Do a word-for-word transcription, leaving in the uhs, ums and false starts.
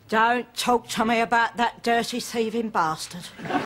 Don't talk to me about that dirty thieving bastard.